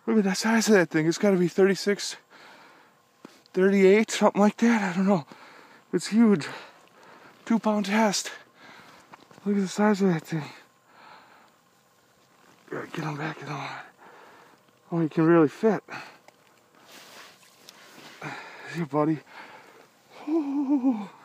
Look at the size of that thing. It's got to be 36, 38, something like that. I don't know. It's huge. 2-pound test. Look at the size of that thing. Gotta get him back in on. Oh, he can really fit. Here, buddy. Oh.